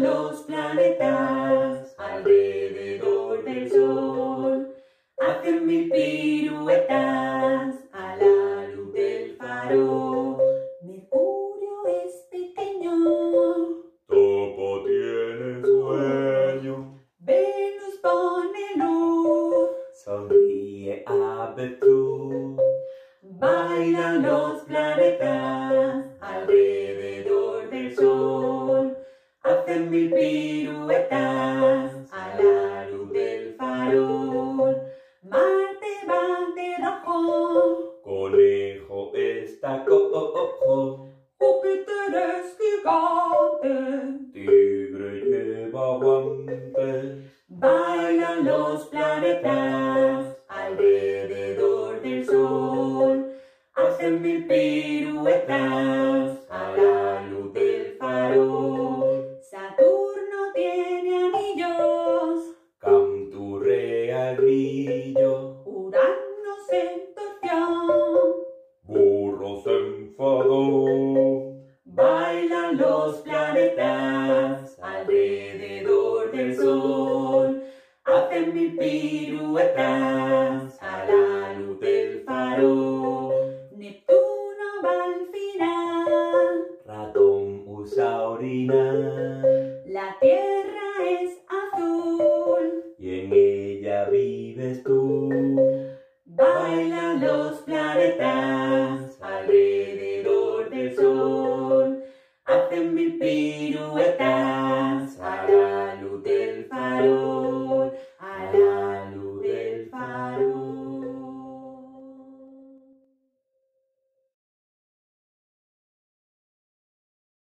Bailan los planetas alrededor del sol, hacen mil piruetas a la luz del faro. Mercurio es pequeño, Topo tiene sueño, Venus pone luz, sonríe avestruz. bailan los planetas alrededor del sol, hacen mil piruetas a la luz del farol. Marte va de rojo, Conejo está cojo, Júpiter es gigante, tigre lleva guantes. bailan los planetas alrededor del sol, hacen mil piruetas a la luz del farol. Saturno tiene anillos, Canturrea el grillo, Urano se entorció, burro se enfadó. bailan los planetas alrededor del sol, hacen mil piruetas a la luz del farol. Neptuno va al final, Ratón usa orina, la Tierra es azul, y en ella vives tú. bailan los planetas alrededor del sol, hacen mil piruetas a la luz del farol.